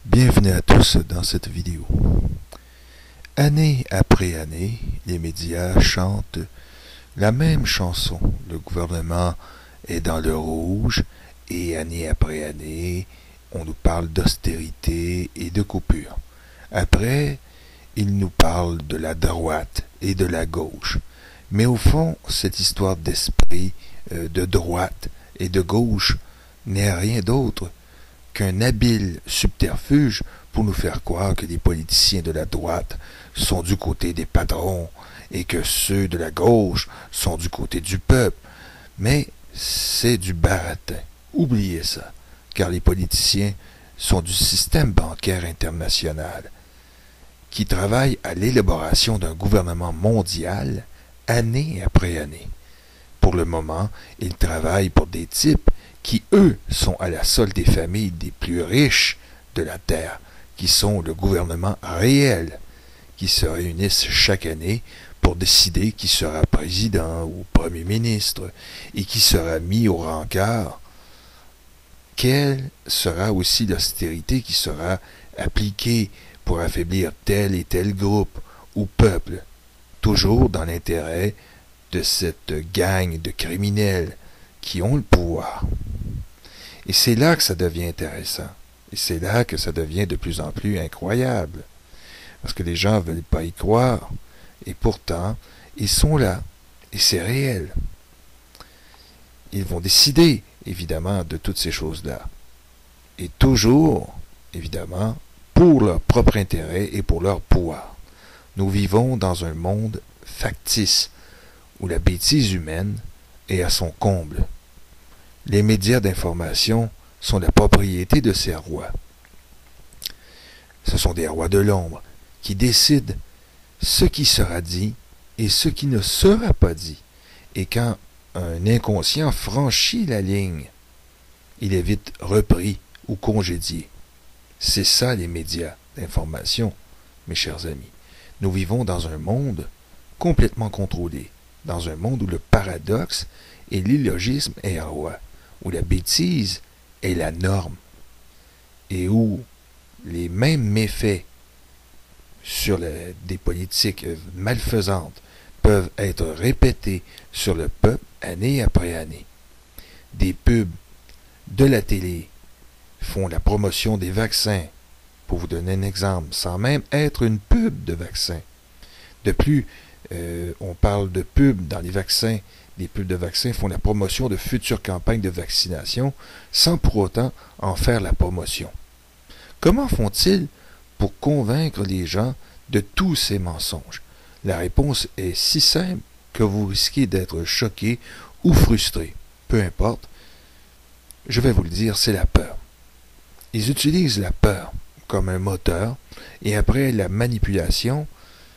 Bienvenue à tous dans cette vidéo. Année après année, les médias chantent la même chanson. Le gouvernement est dans le rouge et année après année, on nous parle d'austérité et de coupure. Après, ils nous parlent de la droite et de la gauche. Mais au fond, cette histoire d'esprit de droite et de gauche n'est rien d'autre qu'un habile subterfuge pour nous faire croire que les politiciens de la droite sont du côté des patrons et que ceux de la gauche sont du côté du peuple. Mais c'est du baratin. Oubliez ça, car les politiciens sont du système bancaire international qui travaille à l'élaboration d'un gouvernement mondial année après année. Pour le moment, ils travaillent pour des types qui, eux, sont à la solde des familles des plus riches de la Terre, qui sont le gouvernement réel, qui se réunissent chaque année pour décider qui sera président ou premier ministre et qui sera mis au rencard. Quelle sera aussi l'austérité qui sera appliquée pour affaiblir tel et tel groupe ou peuple, toujours dans l'intérêt de cette gang de criminels qui ont le pouvoir. Et c'est là que ça devient intéressant. Et c'est là que ça devient de plus en plus incroyable. Parce que les gens ne veulent pas y croire. Et pourtant, ils sont là. Et c'est réel. Ils vont décider, évidemment, de toutes ces choses-là. Et toujours, évidemment, pour leur propre intérêt et pour leur pouvoir. Nous vivons dans un monde factice, où la bêtise humaine est à son comble. Les médias d'information sont la propriété de ces rois. Ce sont des rois de l'ombre qui décident ce qui sera dit et ce qui ne sera pas dit. Et quand un inconscient franchit la ligne, il est vite repris ou congédié. C'est ça les médias d'information, mes chers amis. Nous vivons dans un monde complètement contrôlé, dans un monde où le paradoxe et l'illogisme est roi, où la bêtise est la norme, et où les mêmes méfaits sur des politiques malfaisantes peuvent être répétés sur le peuple année après année. Des pubs de la télé font la promotion des vaccins, pour vous donner un exemple, sans même être une pub de vaccin. De plus, on parle de pubs dans les vaccins. Les pubs de vaccins font la promotion de futures campagnes de vaccination sans pour autant en faire la promotion. Comment font-ils pour convaincre les gens de tous ces mensonges? La réponse est si simple que vous risquez d'être choqué ou frustré. Peu importe, je vais vous le dire, c'est la peur. Ils utilisent la peur comme un moteur et après la manipulation,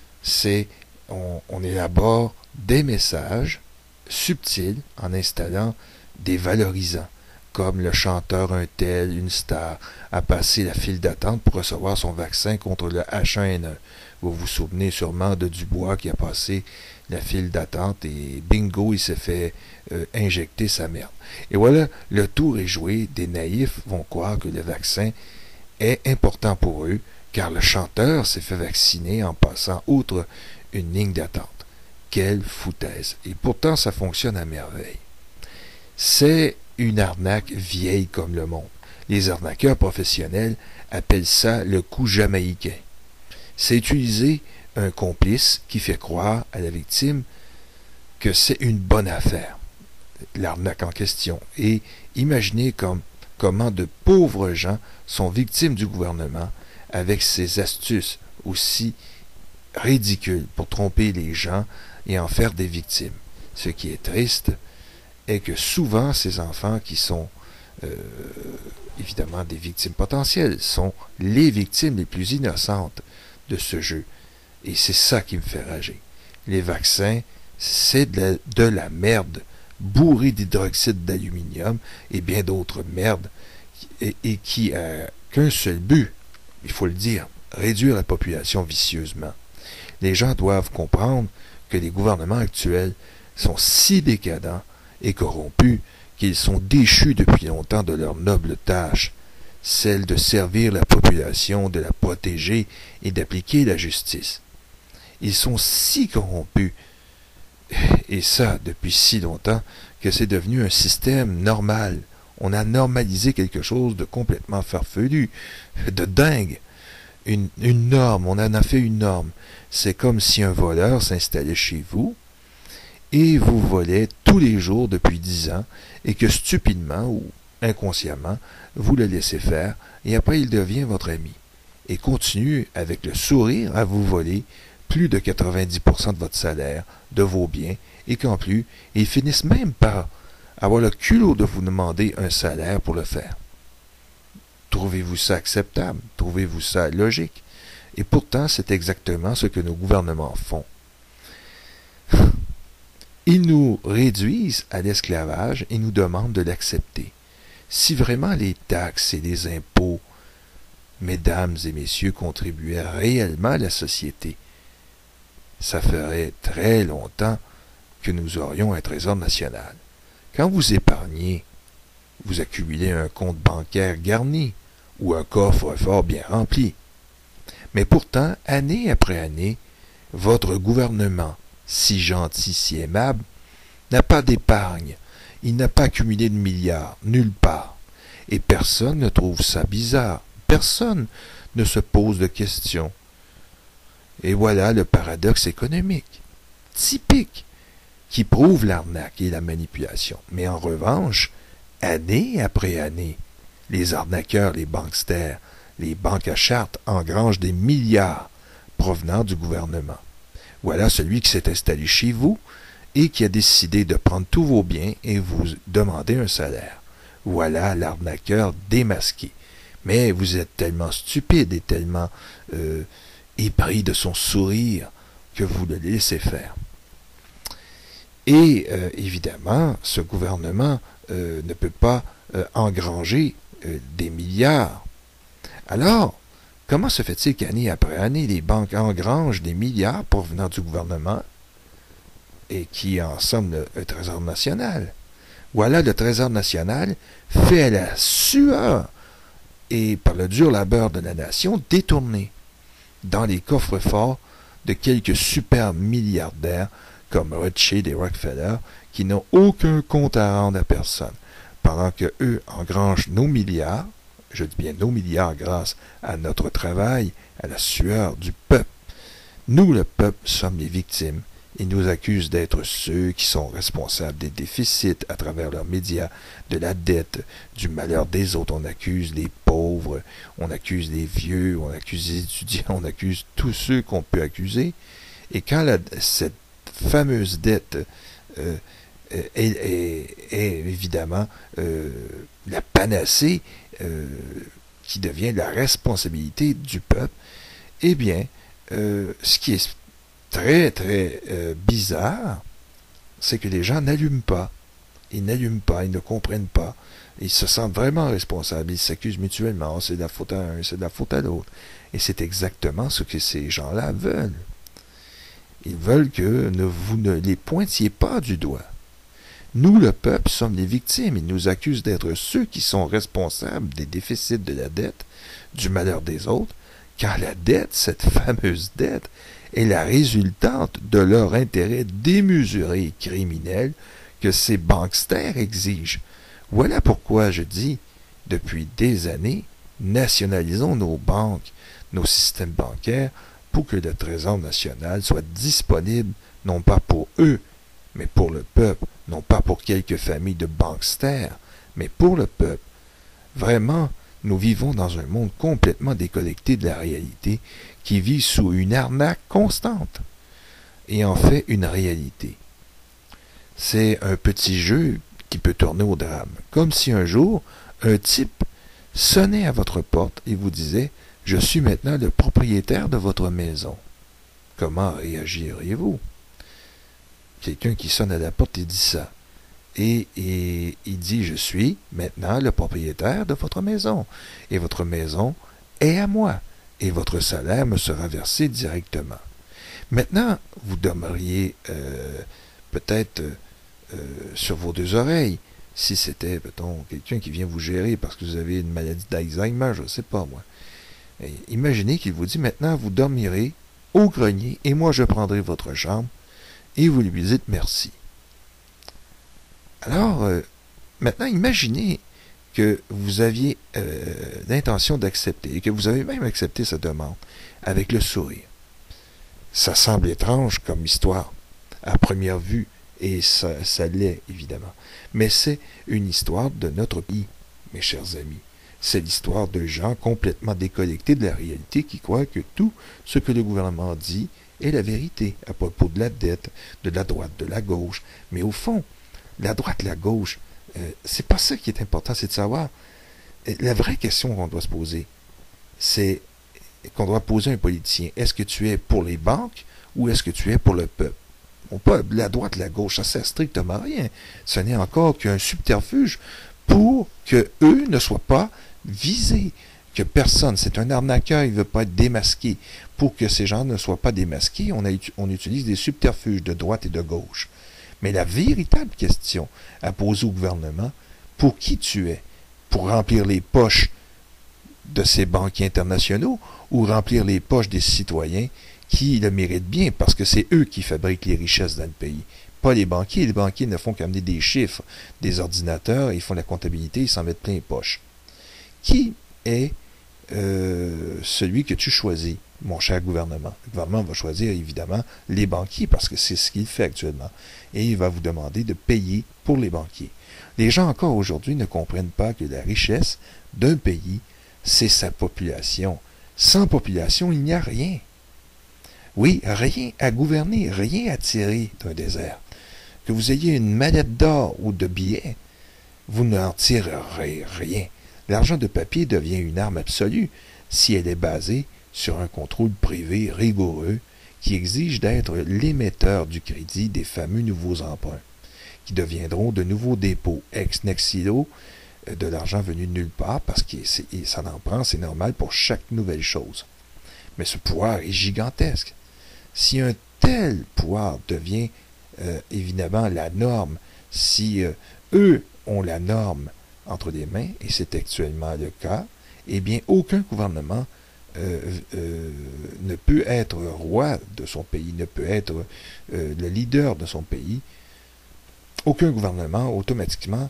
on élabore des messages subtils en installant des valorisants, comme le chanteur un tel, une star, a passé la file d'attente pour recevoir son vaccin contre le H1N1. Vous vous souvenez sûrement de Dubois qui a passé la file d'attente et bingo, il s'est fait injecter sa merde. Et voilà, le tour est joué, des naïfs vont croire que le vaccin est important pour eux, car le chanteur s'est fait vacciner en passant outre une ligne d'attente. Quelle foutaise! Et pourtant, ça fonctionne à merveille. C'est une arnaque vieille comme le monde. Les arnaqueurs professionnels appellent ça le coup jamaïcain. C'est utiliser un complice qui fait croire à la victime que c'est une bonne affaire, l'arnaque en question. Et imaginez comment de pauvres gens sont victimes du gouvernement avec ces astuces aussi ridicules pour tromper les gens et en faire des victimes. Ce qui est triste est que souvent ces enfants qui sont évidemment des victimes potentielles sont les victimes les plus innocentes de ce jeu. Et c'est ça qui me fait rager. Les vaccins, c'est de la merde bourrée d'hydroxyde d'aluminium et bien d'autres merdes et qui a qu'un seul but, il faut le dire, réduire la population vicieusement. Les gens doivent comprendre que les gouvernements actuels sont si décadents et corrompus qu'ils sont déchus depuis longtemps de leur noble tâche, celle de servir la population, de la protéger et d'appliquer la justice. Ils sont si corrompus, et ça depuis si longtemps, que c'est devenu un système normal. On a normalisé quelque chose de complètement farfelu, de dingue. Une norme, on en a fait une norme. C'est comme si un voleur s'installait chez vous et vous volait tous les jours depuis 10 ans et que stupidement ou inconsciemment, vous le laissez faire et après il devient votre ami et continue avec le sourire à vous voler plus de 90% de votre salaire, de vos biens, et qu'en plus, ils finissent même par avoir le culot de vous demander un salaire pour le faire. Trouvez-vous ça acceptable? Trouvez-vous ça logique? Et pourtant, c'est exactement ce que nos gouvernements font. Ils nous réduisent à l'esclavage et nous demandent de l'accepter. Si vraiment les taxes et les impôts, mesdames et messieurs, contribuaient réellement à la société, ça ferait très longtemps que nous aurions un trésor national. Quand vous épargnez, vous accumulez un compte bancaire garni ou un coffre-fort bien rempli. Mais pourtant, année après année, votre gouvernement, si gentil, si aimable, n'a pas d'épargne. Il n'a pas accumulé de milliards, nulle part. Et personne ne trouve ça bizarre. Personne ne se pose de questions. Et voilà le paradoxe économique, typique, qui prouve l'arnaque et la manipulation. Mais en revanche, année après année, les arnaqueurs, les banksters, les banques à charte engrangent des milliards provenant du gouvernement. Voilà celui qui s'est installé chez vous et qui a décidé de prendre tous vos biens et vous demander un salaire. Voilà l'arnaqueur démasqué. Mais vous êtes tellement stupide et tellement épris de son sourire que vous le laissez faire. Et évidemment, ce gouvernement ne peut pas engranger des milliards. Alors, comment se fait-il qu'année après année, les banques engrangent des milliards provenant du gouvernement et qui en somme le Trésor national? Voilà le Trésor national fait à la sueur et par le dur labeur de la nation détourné dans les coffres-forts de quelques super milliardaires comme Rothschild et Rockefeller qui n'ont aucun compte à rendre à personne, pendant que eux engrangent nos milliards, je dis bien nos milliards grâce à notre travail, à la sueur du peuple. Nous, le peuple, sommes les victimes. Ils nous accusent d'être ceux qui sont responsables des déficits à travers leurs médias, de la dette, du malheur des autres. On accuse les pauvres, on accuse les vieux, on accuse les étudiants, on accuse tous ceux qu'on peut accuser. Et quand cette fameuse dette est évidemment la panacée qui devient la responsabilité du peuple, eh bien, ce qui est très, très bizarre, c'est que les gens n'allument pas. Ils n'allument pas, ils ne comprennent pas. Ils se sentent vraiment responsables. Ils s'accusent mutuellement. C'est de la faute à un, c'est de la faute à l'autre. Et c'est exactement ce que ces gens-là veulent. Ils veulent que vous ne les pointiez pas du doigt. Nous, le peuple, sommes les victimes. Ils nous accusent d'être ceux qui sont responsables des déficits de la dette, du malheur des autres, quand la dette, cette fameuse dette, est la résultante de leur intérêt démesuré et criminel que ces banksters exigent. Voilà pourquoi je dis, depuis des années, nationalisons nos banques, nos systèmes bancaires, pour que le Trésor national soit disponible, non pas pour eux, mais pour le peuple, non pas pour quelques familles de banksters, mais pour le peuple. Vraiment, nous vivons dans un monde complètement déconnecté de la réalité, qui vit sous une arnaque constante, et en fait une réalité. C'est un petit jeu qui peut tourner au drame, comme si un jour, un type sonnait à votre porte et vous disait « Je suis maintenant le propriétaire de votre maison ». Comment réagiriez-vous? Quelqu'un qui sonne à la porte et dit ça. Et il dit « Je suis maintenant le propriétaire de votre maison. Et votre maison est à moi. Et votre salaire me sera versé directement. » Maintenant, vous dormiriez peut-être sur vos deux oreilles. si c'était, mettons, quelqu'un qui vient vous gérer parce que vous avez une maladie d'Alzheimer, je ne sais pas moi. Et imaginez qu'il vous dit maintenant vous dormirez au grenier et moi je prendrai votre chambre et vous lui dites merci. Alors, maintenant imaginez que vous aviez l'intention d'accepter et que vous avez même accepté sa demande avec le sourire. Ça semble étrange comme histoire à première vue et ça l'est évidemment. Mais c'est une histoire de notre pays, mes chers amis. C'est l'histoire de gens complètement déconnectés de la réalité qui croient que tout ce que le gouvernement dit est la vérité à propos de la dette, de la droite, de la gauche. Mais au fond, la droite, la gauche, c'est pas ça qui est important, c'est de savoir. La vraie question qu'on doit se poser, c'est qu'on doit poser à un politicien. Est-ce que tu es pour les banques ou est-ce que tu es pour le peuple? Bon, pas la droite, la gauche, ça sert strictement à rien. Ce n'est encore qu'un subterfuge pour que eux ne soient pas visés, que personne, c'est un arnaqueur, il ne veut pas être démasqué. Pour que ces gens ne soient pas démasqués, on utilise des subterfuges de droite et de gauche. Mais la véritable question à poser au gouvernement, pour qui tu es? Pour remplir les poches de ces banquiers internationaux ou remplir les poches des citoyens qui le méritent bien parce que c'est eux qui fabriquent les richesses dans le pays. Pas les banquiers. Les banquiers ne font qu'amener des chiffres, des ordinateurs, ils font la comptabilité, ils s'en mettent plein les poches. Qui est celui que tu choisis, mon cher gouvernement? Le gouvernement va choisir évidemment les banquiers parce que c'est ce qu'il fait actuellement. Et il va vous demander de payer pour les banquiers. Les gens encore aujourd'hui ne comprennent pas que la richesse d'un pays, c'est sa population. Sans population, il n'y a rien. Oui, rien à gouverner, rien à tirer d'un désert. Que vous ayez une mallette d'or ou de billets, vous n'en tirerez rien. L'argent de papier devient une arme absolue si elle est basée sur un contrôle privé rigoureux qui exige d'être l'émetteur du crédit des fameux nouveaux emprunts, qui deviendront de nouveaux dépôts ex nihilo de l'argent venu de nulle part parce que ça en prend, c'est normal pour chaque nouvelle chose. Mais ce pouvoir est gigantesque. Si un tel pouvoir devient évidemment la norme, si eux ont la norme entre les mains, et c'est actuellement le cas, eh bien aucun gouvernement ne peut être roi de son pays, ne peut être le leader de son pays. Aucun gouvernement automatiquement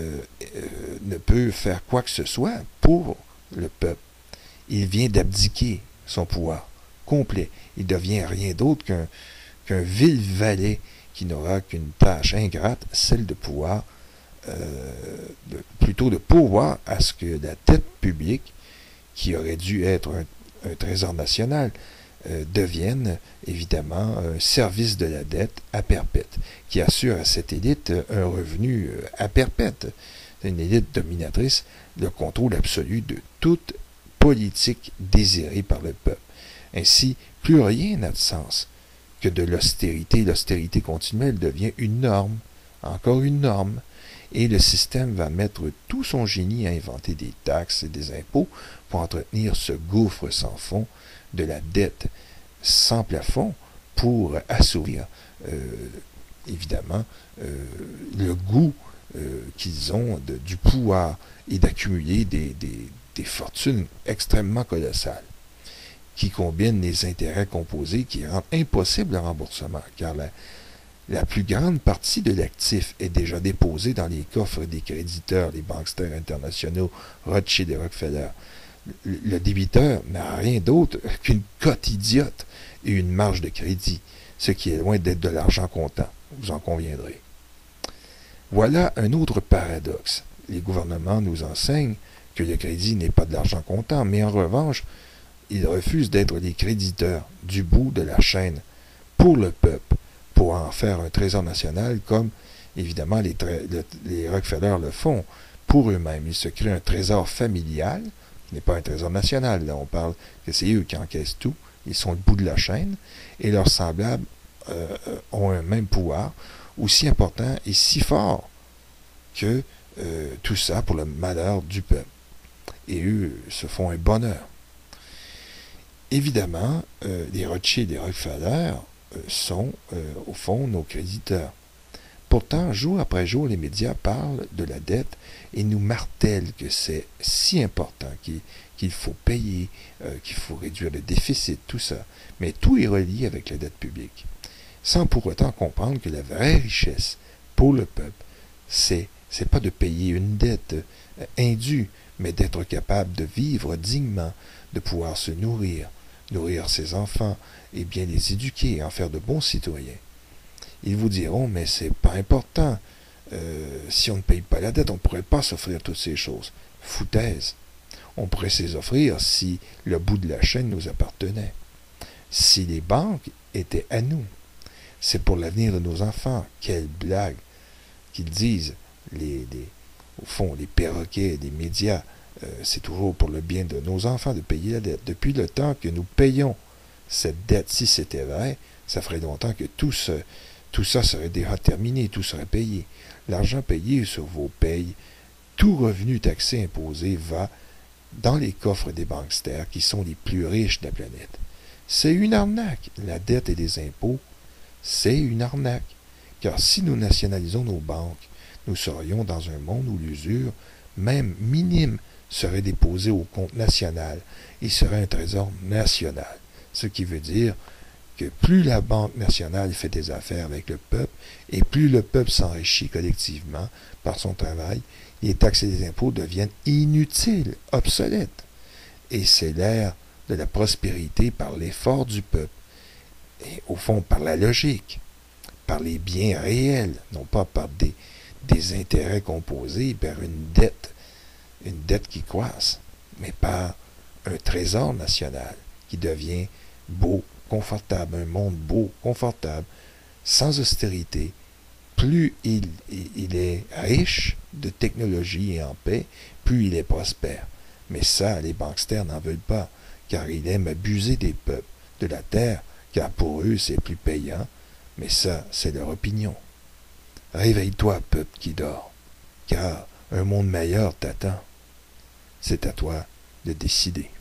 ne peut faire quoi que ce soit pour le peuple. Il vient d'abdiquer son pouvoir complet. Il devient rien d'autre qu'un vil valet qui n'aura qu'une tâche ingrate, celle de pouvoir, plutôt de pourvoir à ce que la dette publique, qui aurait dû être un trésor national, devienne évidemment un service de la dette à perpète, qui assure à cette élite un revenu à perpète. Une élite dominatrice, le contrôle absolu de toute politique désirée par le peuple. Ainsi, plus rien n'a de sens que de l'austérité. L'austérité continuelle devient une norme, encore une norme, et le système va mettre tout son génie à inventer des taxes et des impôts pour entretenir ce gouffre sans fond de la dette sans plafond pour assouvir évidemment le goût qu'ils ont du pouvoir et d'accumuler des fortunes extrêmement colossales qui combinent les intérêts composés qui rendent impossible le remboursement car la plus grande partie de l'actif est déjà déposée dans les coffres des créditeurs, les banksters internationaux, Rothschild et Rockefeller. Le débiteur n'a rien d'autre qu'une cote idiote et une marge de crédit, ce qui est loin d'être de l'argent comptant, vous en conviendrez. Voilà un autre paradoxe. Les gouvernements nous enseignent que le crédit n'est pas de l'argent comptant, mais en revanche, ils refusent d'être les créditeurs du bout de la chaîne pour le peuple, pour en faire un trésor national comme, évidemment, les Rockefeller le font pour eux-mêmes. Ils se créent un trésor familial, qui n'est pas un trésor national. Là, on parle que c'est eux qui encaissent tout. Ils sont le bout de la chaîne, et leurs semblables ont un même pouvoir, aussi important et si fort que tout ça pour le malheur du peuple. Et eux se font un bonheur. Évidemment, les Rothschild et les Rockefeller sont, au fond, nos créditeurs. Pourtant, jour après jour, les médias parlent de la dette et nous martèlent que c'est si important qu'il faut payer, qu'il faut réduire le déficit, tout ça. Mais tout est relié avec la dette publique, sans pour autant comprendre que la vraie richesse pour le peuple, c'est pas de payer une dette indue, mais d'être capable de vivre dignement, de pouvoir se nourrir ses enfants, et bien les éduquer et en faire de bons citoyens. Ils vous diront, mais c'est pas important. Si on ne paye pas la dette, on ne pourrait pas s'offrir toutes ces choses. Foutaise. On pourrait se les offrir si le bout de la chaîne nous appartenait. Si les banques étaient à nous. C'est pour l'avenir de nos enfants. Quelle blague qu'ils disent. Au fond, les perroquets des médias, c'est toujours pour le bien de nos enfants de payer la dette. Depuis le temps que nous payons cette dette, si c'était vrai, ça ferait longtemps que tout ça serait déjà terminé, tout serait payé. L'argent payé sur vos payes, tout revenu taxé imposé va dans les coffres des banksters qui sont les plus riches de la planète. C'est une arnaque. La dette et les impôts, c'est une arnaque. Car si nous nationalisons nos banques, nous serions dans un monde où l'usure, même minime, serait déposée au compte national et serait un trésor national. Ce qui veut dire que plus la Banque nationale fait des affaires avec le peuple, et plus le peuple s'enrichit collectivement par son travail, les taxes et les impôts deviennent inutiles, obsolètes. Et c'est l'ère de la prospérité par l'effort du peuple, et au fond par la logique, par les biens réels, non pas par des intérêts composés, par une dette qui croisse, mais par un trésor national qui devient beau, confortable, un monde beau, confortable, sans austérité. Plus il est riche de technologie et en paix, plus il est prospère. Mais ça, les banksters n'en veulent pas, car ils aiment abuser des peuples, de la terre, car pour eux c'est plus payant, mais ça, c'est leur opinion. Réveille-toi, peuple qui dort, car un monde meilleur t'attend. C'est à toi de décider.